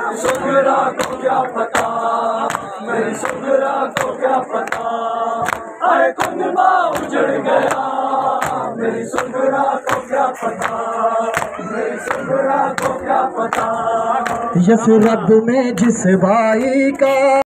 सुगरा को क्या पता, मेरी सुगरा को क्या पता, आए कुंदमा उजड़ गया, मेरी सुगरा को क्या पता, मेरी सुगरा को क्या पता। यस रब ने जिस भाई का